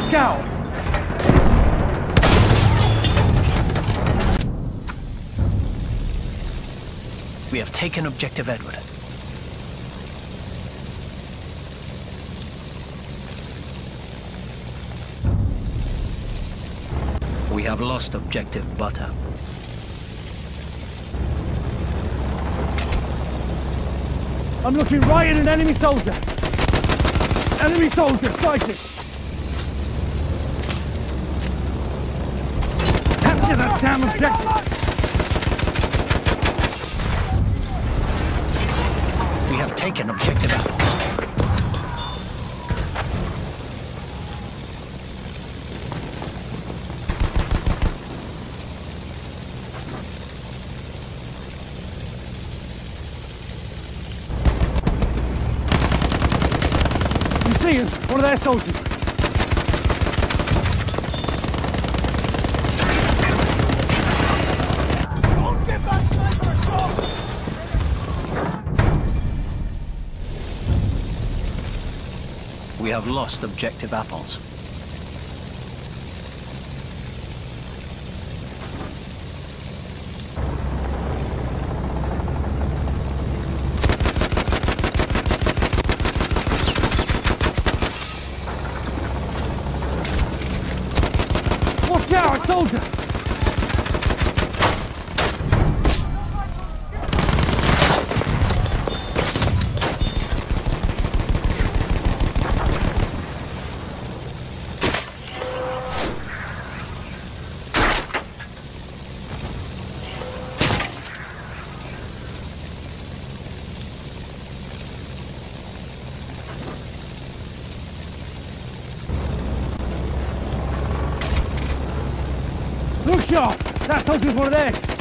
scout! We have taken Objective Edward. We have lost Objective Butter. I'm looking right at an enemy soldier! Enemy soldier sighted! Capture that damn objective! We have taken Objective Apples. You see him? One of their soldiers. Don't give that sniper a shot! We have lost Objective Apples. Watch out, a soldier! Look sharp! That soldier's one of theirs!